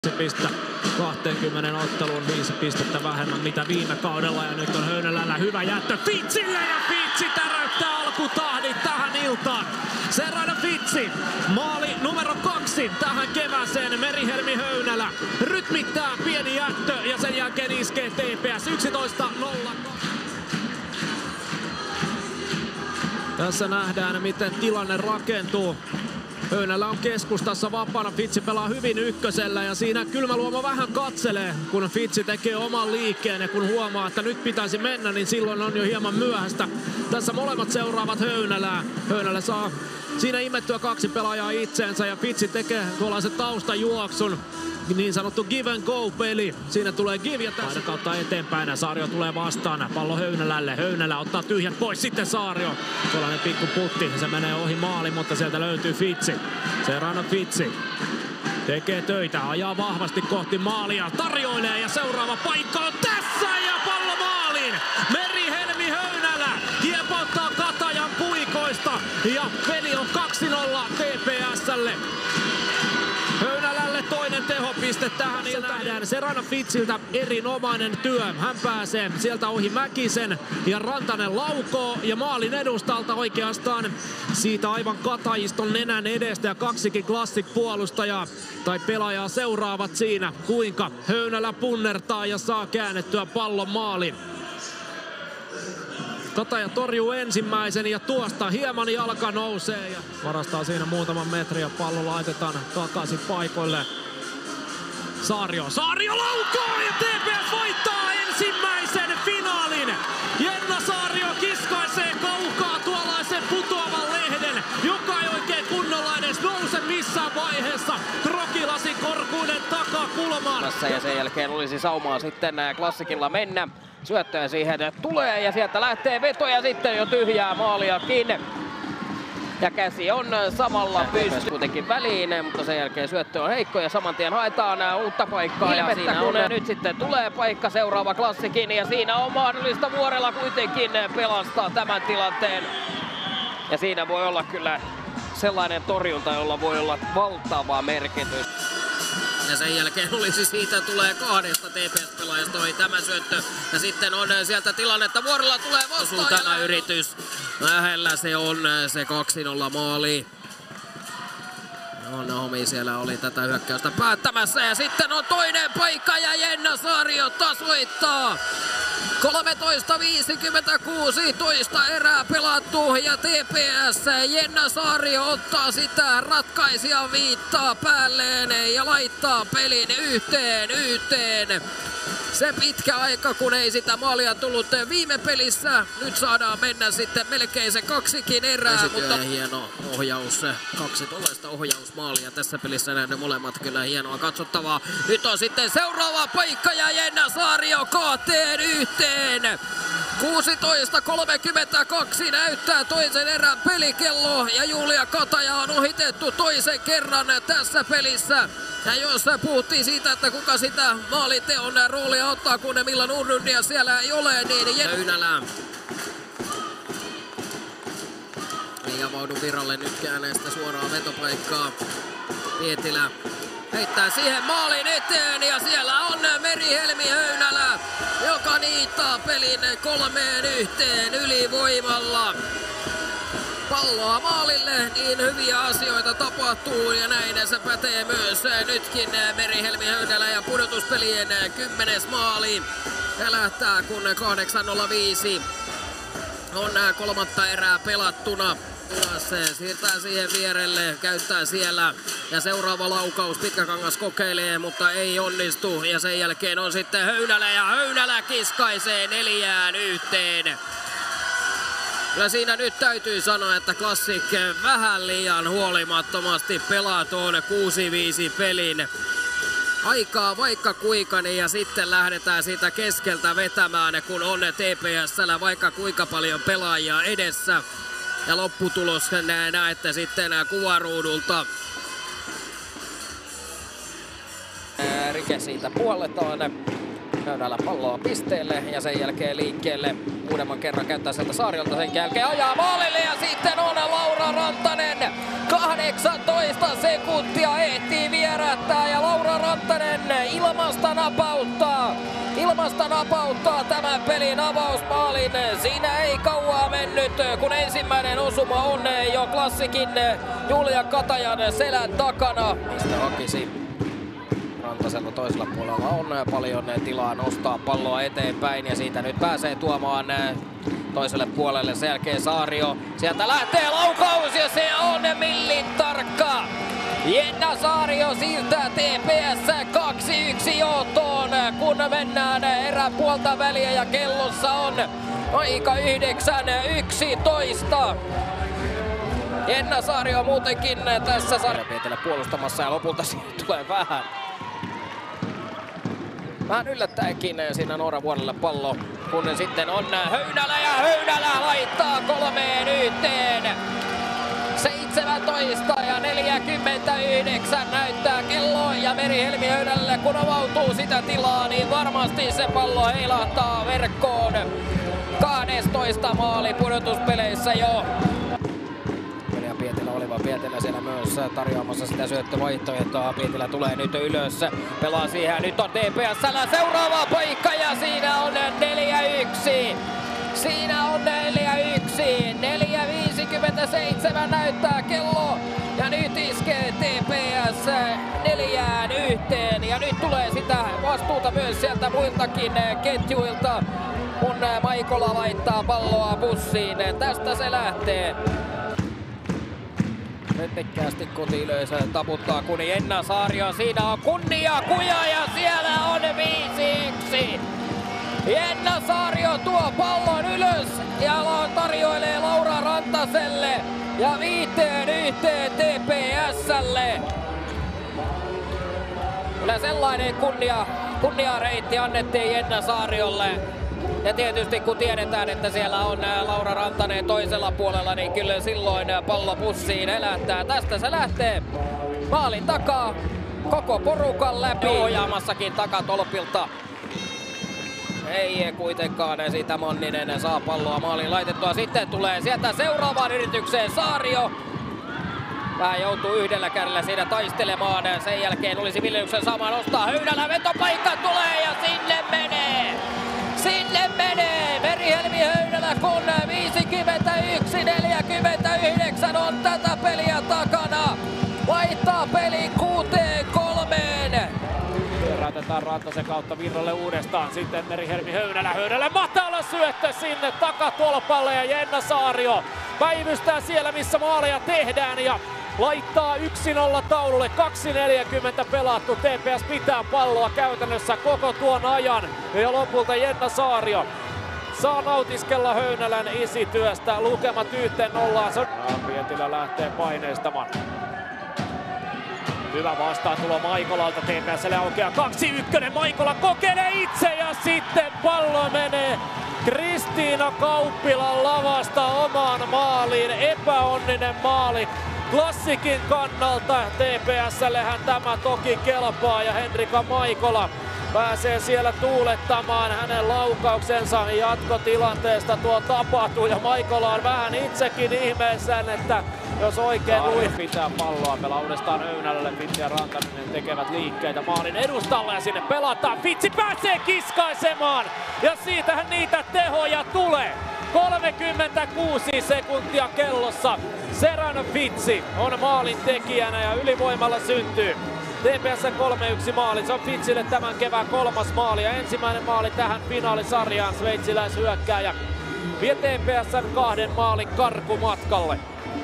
pistettä 20 otteluun, 5 pistettä vähemmän mitä viime kaudella, ja nyt on Höynelällä hyvä jättö Fitsille, ja Fitsi täräyttää alkutahdit tähän iltaan. Serrano Fitsi, maali numero 2 tähän kevääseen. Merihelmi Höynälä rytmittää pieni jättö ja sen jälkeen iskee TPS 11-0. Tässä nähdään miten tilanne rakentuu. Höynälä on keskustassa vapaana, Fitsi pelaa hyvin ykkösellä ja siinä Kylmäluoma vähän katselee, kun Fitsi tekee oman liikkeen, ja kun huomaa, että nyt pitäisi mennä, niin silloin on jo hieman myöhäistä. Tässä molemmat seuraavat Höynälää. Höynälä saa siinä imettyä 2 pelaajaa itseensä ja Fitsi tekee tuollaisen taustajuoksun. Niin sanottu give and go -peli. Siinä tulee give ja tässä kautta eteenpäin. Saario tulee vastaan. Pallo Höynelälle. Höynälä ottaa tyhjät pois. Sitten Saario. Tuollainen pikku putti. Se menee ohi maali, mutta sieltä löytyy Fitsi. Serrano Fitsi tekee töitä. Ajaa vahvasti kohti maalia. Tarjoilee ja seuraava paikka on tässä. Ja pallo maaliin. Merihelmi Höynälä kiepauttaa Katajan puikoista. Ja peli on 2-0 TPS:lle. Höynälälle toinen tehopiste tähän iltaan. Serrano Fitsiltä erinomainen työ. Hän pääsee sieltä ohi Mäkisen ja Rantanen laukoo ja maalin edustalta oikeastaan siitä aivan Katajiston nenän edestä, ja 2 Classic-puolustajaa tai pelaajaa seuraavat siinä, kuinka Höynälä punnertaa ja saa käännettyä pallon maaliin. Kataja torjuu ensimmäisen ja tuosta hieman jalka nousee ja varastaa siinä muutaman metrin ja pallo laitetaan takaisin paikoille. Saario laukoo ja TPS voittaa ensimmäisen finaalin. Jenna Saario kiskaisee kaukaa tuollaisen putoavan lehden, joka ei oikein kunnolla edes nouse missään vaiheessa. Krokilasin korkuinen takakulmaan. Ja sen jälkeen olisi saumaa sitten Klassikilla mennä. Syöttöä siihen tulee ja sieltä lähtee veto ja sitten jo tyhjää maaliakin. Ja käsi on samalla pystyy kuitenkin väliin, mutta sen jälkeen syöttö on heikko ja saman tien haetaan uutta paikkaa. Ja siinä on nyt sitten tulee paikka seuraava Klassikin ja siinä on mahdollista Vuorella kuitenkin pelastaa tämän tilanteen. Ja siinä voi olla kyllä sellainen torjunta, jolla voi olla valtava merkitys. Ja sen jälkeen olisi siitä tulee 2 TPS-pelaajasta toi tämä syöttö. Ja sitten on sieltä tilannetta, Vuorella tulee vastaan. Tämä yritys. Lähellä se on se 2-0 maali. Naomi siellä oli tätä hyökkäystä päättämässä. Ja sitten on toinen paikka ja Jenna Saario tasoittaa. 13.56, toista erää pelattu ja TPS Jenna Saario ottaa sitä ratkaisijan viittaa päälleen ja laittaa pelin yhteen. Se pitkä aika, kun ei sitä maalia tullut viime pelissä. Nyt saadaan mennä sitten melkein se 2 erää. Mutta hieno ohjaus, 2 tuollaista ohjausmaalia tässä pelissä, näiden molemmat kyllä hienoa katsottavaa. Nyt on sitten seuraava paikka ja Jenna Saario kaateen yhteen. 16.32 näyttää toisen erän pelikello ja Julia Kataja on ohitettu toisen kerran tässä pelissä. Ja jos puhuttiin siitä, että kuka sitä maaliteon roolia ottaa, kun Milan Urnundia siellä ei ole, niin Höynälä ei avaudu Viralle nyt kääneestä suoraan vetopaikkaa. Pietilä heittää siihen maalin eteen ja siellä on Merihelmi Höynälä, joka niittaa pelin 3-1 ylivoimalla. Palloa maalille, niin hyviä asioita tapahtuu ja näin se pätee myös nytkin Merihelmi Höynälä ja pudotuspelien 10. maali lähtää kun 8.05 on 3. erää pelattuna. Se siirtää siihen vierelle, käyttää siellä ja seuraava laukaus Pitkäkangas kokeilee, mutta ei onnistu ja sen jälkeen on sitten Höynälä ja Höynälä kiskaisee 4-1. Kyllä siinä nyt täytyy sanoa, että Classic vähän liian huolimattomasti pelaa tuon 6-5 pelin. Aikaa vaikka kuinka, niin ja sitten lähdetään siitä keskeltä vetämään, kun on TPS:llä vaikka kuinka paljon pelaajia edessä. Ja lopputulos näette sitten kuvaruudulta. Rike siitä puolletaan. Höynälä palloa pisteelle ja sen jälkeen liikkeelle. Uudemman kerran käyttää sieltä Saariolta, sen jälkeen ajaa maalille ja sitten on Laura Rantanen. 18 sekuntia ehtii vierättää ja Laura Rantanen ilmasta napauttaa tämän pelin avausmaalin. Siinä ei kauaa mennyt, kun ensimmäinen osuma on jo Klassikin Julia Katajan selän takana. Mistä hakisi? Rantasella toisella puolella on paljon tilaa nostaa palloa eteenpäin ja siitä nyt pääsee tuomaan toiselle puolelle. Sen jälkeen Saario. Sieltä lähtee laukaus ja se on millin tarkka. Jenna Saario siirtää TPS 2-1 johtoon, kun mennään erän puolta väliä ja kellossa on aika 9:11. Jenna Saario muutenkin tässä Pietilä puolustamassa ja lopulta siihen tulee vähän yllättäenkin siinä Noora Vuorelle pallo, kun sitten on Höynälä ja Höynälä laittaa 3-1. 17 ja 49 näyttää kello ja Merihelmi Höynälle, kun avautuu sitä tilaa, niin varmasti se pallo heilahtaa verkkoon. 12 maali pudotuspeleissä jo. Pietilä siellä myös tarjoamassa sitä syöttövaihtoehtoa. Pietilä tulee nyt ylös, pelaa siihen. Nyt on TPS:llä seuraava paikka ja siinä on 4-1. Siinä on 4-1. 4:57 näyttää kello. Ja nyt iskee TPS 4-1. Ja nyt tulee sitä vastuuta myös sieltä muiltakin ketjuilta, kun Maikola laittaa palloa bussiin. Tästä se lähtee. Rettekkäästi koti-yleisö taputtaa, kun Jenna Saario. Siinä on kunnia kuja ja siellä on 5-1. Jenna Saario tuo pallon ylös ja tarjoilee Laura Rantaselle ja 5-1 TPS:lle. Kyllä sellainen kunniareitti annettiin Jenna Saariolle. Ja tietysti kun tiedetään, että siellä on Laura Rantanen toisella puolella, niin kyllä silloin pallo pussiin elättää. Tästä se lähtee maalin takaa koko porukan läpi. Ohjaamassakin takatolpilta. Ei kuitenkaan siitä Manninen saa palloa maaliin laitettua. Sitten tulee sieltä seuraavaan yritykseen Saario. Vähän joutuu yhdellä kädellä siinä taistelemaan. Sen jälkeen olisi Viljuksen saamaan nostaa. Höynälä vetopaikka tulee ja sinne menee. Sinne menee Merihelmi Höynälä, kun 51-49 on tätä peliä takana. Vaihtaa pelin 6-3. Raitetaan Rantasen kautta Virralle uudestaan. Sitten Merihelmi Höynälä. Höynälä matala syöttö sinne takatolpalle ja Jenna Saario päivystää siellä, missä maaleja tehdään ja laittaa 1-0 taululle. 2:40 pelattu. TPS pitää palloa käytännössä koko tuon ajan. Ja lopulta Jenna Saario saa nautiskella Höynälän esityöstä. Lukemat 1-0. Pietilä lähtee paineistamaan. Hyvä vastaantulo Maikolalta. TPS:lle aukeaa 2-1. Maikola kokeilee itse ja sitten pallo menee Kristiina Kauppilan lavasta omaan maaliin. Epäonninen maali Klassikin kannalta. TPS:llehän tämä toki kelpaa ja Henrika Maikola pääsee siellä tuulettamaan. Hänen laukauksensa jatkotilanteesta tuo tapahtuu ja Maikola on vähän itsekin ihmeessään, että jos oikein pitää palloa, pelaa uudestaan Höynälälle. Fitsi ja Rantanen tekevät liikkeitä maalin edustalla ja sinne pelataan. Fitsi pääsee kiskaisemaan ja siitähän niitä tehoja tulee. 36 sekuntia kellossa. Serrano Fitsi on maalin tekijänä ja ylivoimalla syntyy TPS 3-1 maali. Se on Fitsille tämän kevään 3. maali ja ensimmäinen maali tähän finaalisarjaan. Sveitsiläishyökkääjä vie TPS:n 2 maalin karkumatkalle.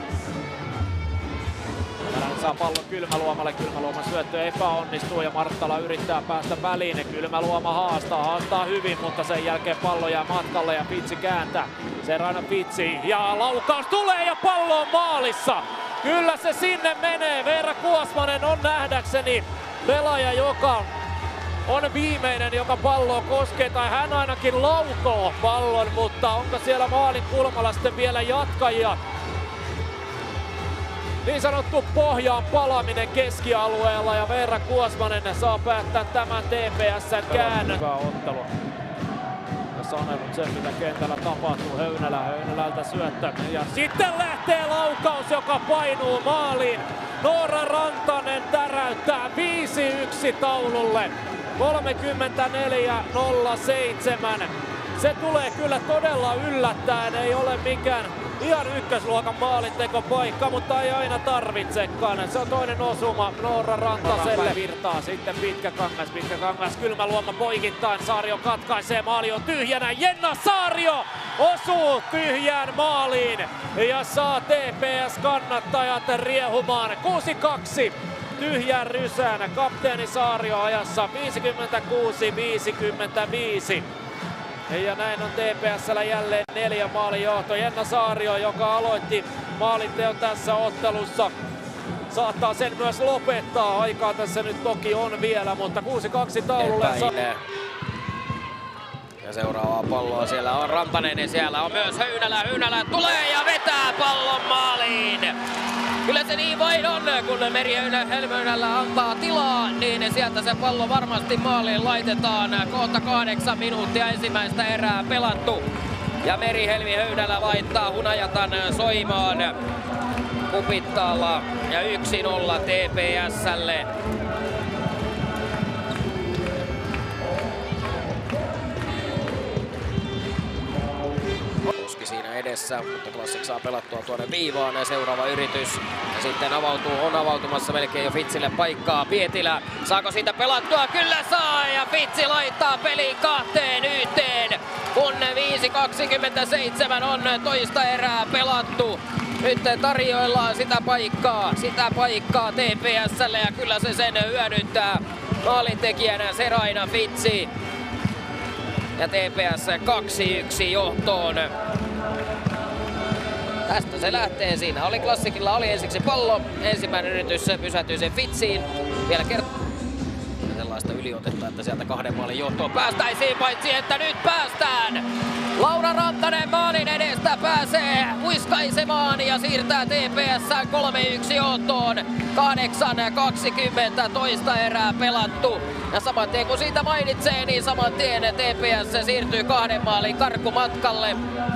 Hän saa pallon Kylmäluomalle. Kylmäluoman syöttö epäonnistuu ja Marttala yrittää päästä väliin. Kylmäluoma haastaa hyvin, mutta sen jälkeen pallo jää matkalle ja Fitsi kääntää. Serrano Fitsi ja laukaus tulee ja pallo on maalissa. Kyllä se sinne menee. Veera Kuosmanen on nähdäkseni pelaaja, joka on viimeinen, joka palloa koskee, tai hän ainakin laukoo pallon, mutta onko siellä maalin kulmalla sitten vielä jatkajia? niin sanottu pohjaan palaminen keskialueella ja Veera Kuosmanen saa päättää tämän TPS:n käännön. Hyvä ottelu. Ja sanonut sen, mitä kentällä tapahtuu. Höynälältä syöttö. Ja sitten lähtee laukaus, joka painuu maaliin. Noora Rantanen täräyttää 5-1 taululle. 34.07. Se tulee kyllä todella yllättäen. Ei ole mikään ihan ykkösluokan maalintekopaikka, mutta ei aina tarvitsekaan. Se on toinen osuma Noora Rantaselle. Virtaa sitten pitkä kangas, Kylmäluoma poikittain. Saario katkaisee, maali on tyhjänä. Jenna Saario osuu tyhjään maaliin ja saa TPS-kannattajat riehumaan 6-2. Tyhjän rysään kapteeni Saario ajassa 56-55. Ja näin on TPS:llä jälleen 4 maalinjohto. Jenna Saario, joka aloitti maalinteon tässä ottelussa, saattaa sen myös lopettaa. Aikaa tässä nyt toki on vielä, mutta 6-2 taululle. Ja seuraavaa palloa siellä on Rantanen ja siellä on myös Höynälä. Höynälä tulee ja vetää pallon maaliin. Kyllä se niin vain on, kun Meri-Helmi-Höynälä antaa tilaa, niin sieltä se pallo varmasti maaliin laitetaan. Kohta 8 minuuttia ensimmäistä erää pelattu. Ja Meri-Helmi-Höynälä laittaa Hunajatan soimaan Kupittaalla ja 1-0 TPS:lle. Siinä edessä, mutta Classic saa pelattua tuonne viivaan ja seuraava yritys. Ja sitten on avautumassa melkein jo Fitsille paikkaa. Pietilä, saako siitä pelattua? Kyllä saa ja Fitsi laittaa pelin 2-1, kun 5.27 on toista erää pelattu. Nyt tarjoillaan sitä paikkaa TPS:lle ja kyllä se sen hyödyntää. Maalintekijänä Seraina Fitsi. Ja TPS 2-1 johtoon. Tästä se lähtee. Siinä oli Classicilla ensiksi pallo. Ensimmäinen yritys pysähtyi sen Fitsiin. Vielä sellaista yliotetta, että sieltä 2 maalin johtoon päästäisiin, paitsi että nyt päästään. Laura Rantanen maalin edestä pääsee huiskaisemaan ja siirtää TPS 3-1 johtoon. 8.20 toista erää pelattu. Ja saman tien kun siitä mainitsee, niin saman tien TPS siirtyy 2 maalin karkumatkalle.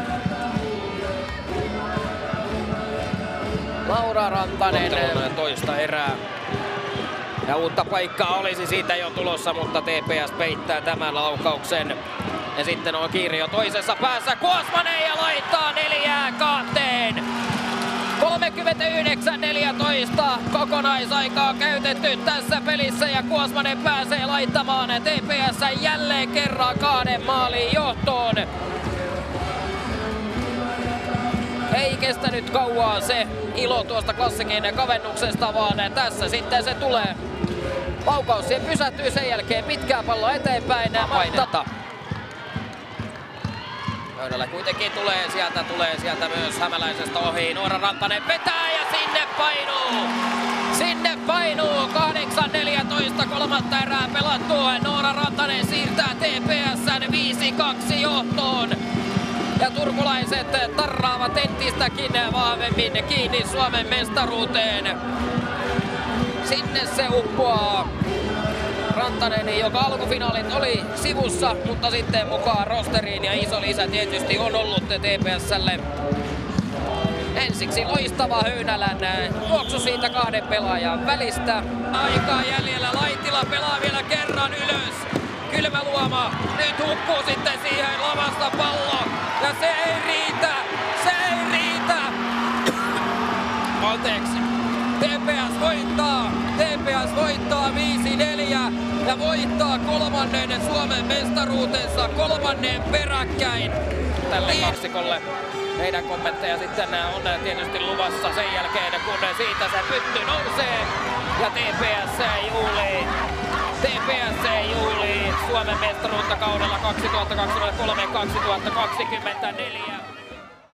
Laura Rantanen toista erää. Ja uutta paikkaa olisi siitä jo tulossa, mutta TPS peittää tämän laukauksen. Ja sitten on kiire jo toisessa päässä. Kuosmanen ja laittaa 4-2. 39-14 kokonaisaikaa käytetty tässä pelissä ja Kuosmanen pääsee laittamaan TPS jälleen kerran 2 maalin johtoon. Ei kestänyt kauaa se ilo tuosta Classicin kavennuksesta, vaan tässä sitten se tulee. Laukaus siihen pysähtyy, sen jälkeen pitkää palloa eteenpäin. Painetta. Höynälä kuitenkin tulee sieltä myös Hämäläisestä ohi. Noora Rantanen vetää ja sinne painuu. 8.14 kolmatta erää pelattua. Noora Rantanen siirtää TPS:n 5-2 johtoon. Ja turkulaiset tarraavat entistäkin vahvemmin kiinni Suomen mestaruuteen. Sinne se uppoaa. Rantanen, joka alkufinaalit oli sivussa, mutta sitten mukaan rosteriin ja iso lisä tietysti on ollut TPS:lle. Ensiksi loistava Höynälän juoksu siitä 2 pelaajan välistä. Aikaa jäljellä, Laitila pelaa vielä kerran ylös. Kylmäluoma nyt hukkuu sitten siihen lavasta pallo ja se ei riitä. Anteeksi. TPS voittaa 5-4 ja voittaa 3. Suomen mestaruutensa 3. peräkkäin. Tälle kaksikolle heidän kommentteja sitten on tietysti luvassa sen jälkeen, kun siitä se pytty nousee ja TPS juhlii Suomen mestaruutta kaudella 2023-2024.